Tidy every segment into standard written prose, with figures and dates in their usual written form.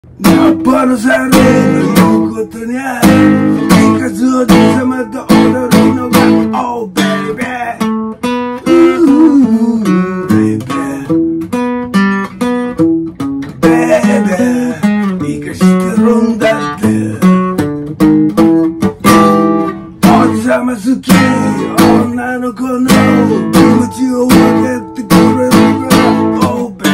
やっぱのされの言うことにゃいかずおじさまと踊るのが Oh baby baby いかしてるんだっておじさま好き女の子の気持ちを分けてくれるから Oh baby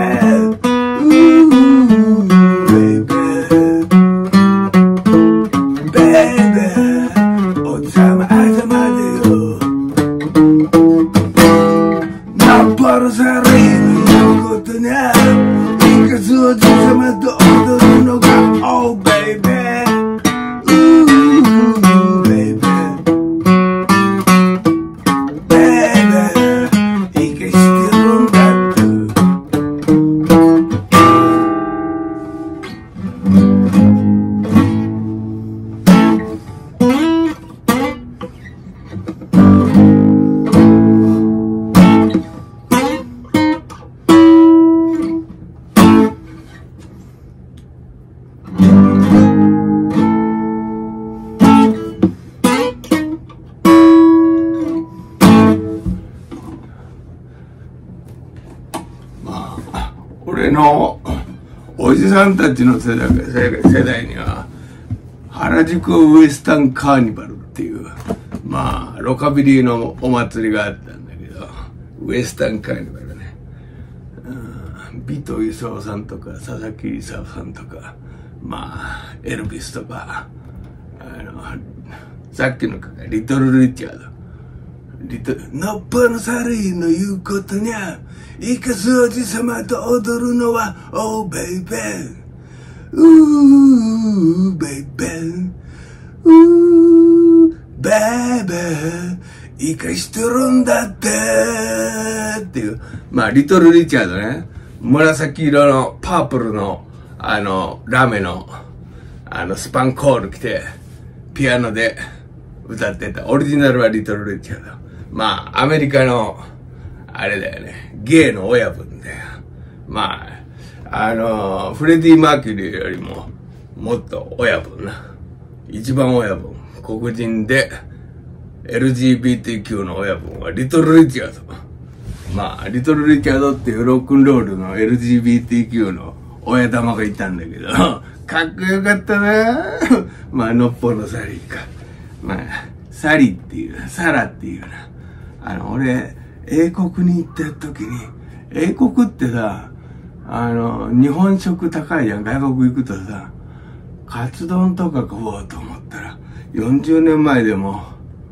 Para sarili ng gusto niya Ikasuot sa matodo no ga Oh baby Ooh baby Baby Ikastirong dato俺のおじさんたちの世代には原宿ウエスタンカーニバルっていうまあロカビリーのお祭りがあったんだけどウエスタンカーニバルね、尾藤勲さんとか佐々木勲さんとかまあエルビスとかさっきのリトル・リチャードのっぽのサリーの言うことにゃいかすおじさまと踊るのは Oh baby Ooh baby Ooh baby いかしてるんだってっていうまあリトル・リチャードね紫色のパープルのラメのスパンコール着てピアノで歌ってたオリジナルはリトル・リチャードまあアメリカのあれだよねゲイの親分だよまあフレディ・マーキュリーよりももっと親分な一番親分黒人で LGBTQ の親分はリトル・リチャードまあリトル・リチャードっていうロックンロールの LGBTQ の親玉がいたんだけどかっこよかったなまあのっぽのサリーかまあサリっていうサラっていうな俺英国に行った時に英国ってさ日本食高いじゃん外国行くとさカツ丼とか食おうと思ったら40年前でも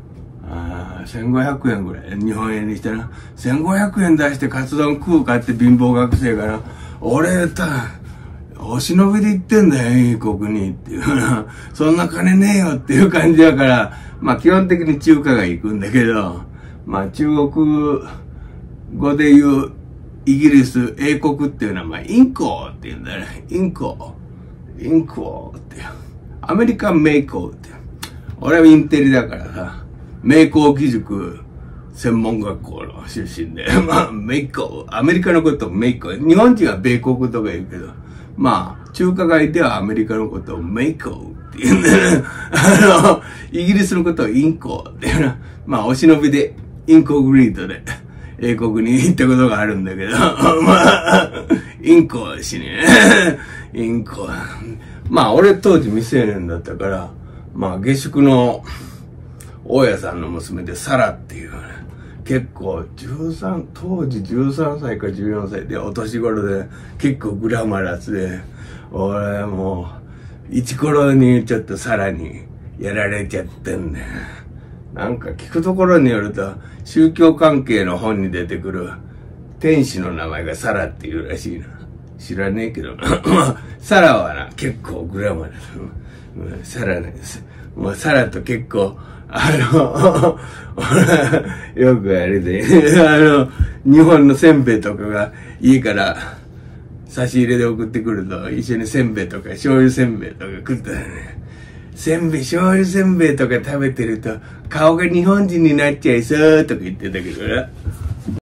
1500円ぐらい日本円にしたら1500円出してカツ丼食うかって貧乏学生から俺お忍びで行ってんだよ英国にっていうそんな金ねえよっていう感じだからまあ基本的に中華街行くんだけどまあ中国語で言うイギリス英国っていうのはまあインコって言うんだねインコっていうアメリカンメイコっていう俺はインテリだからさ名工義塾専門学校の出身でまあメイコアメリカのことをメイコ日本人は米国とか言うけどまあ中華街ではアメリカのことをメイコって言うんだねイギリスのことをインコっていうなまあお忍びでインコグリートで英国に行ったことがあるんだけどまあインコしねインコまあ俺当時未成年だったからまあ下宿の大家さんの娘でサラっていうね結構当時13歳か14歳でお年頃で結構グラマラスで俺もうイチコロにちょっとサラにやられちゃってんだよなんか聞くところによると宗教関係の本に出てくる天使の名前がサラっていうらしいな知らねえけどなサラはな結構グラマラスサラですもうサラと結構よくあれで日本のせんべいとかが家から差し入れで送ってくると一緒にせんべいとか醤油せんべいとか食ったらね醤油せんべいとか食べてると顔が日本人になっちゃいそうとか言ってたけどな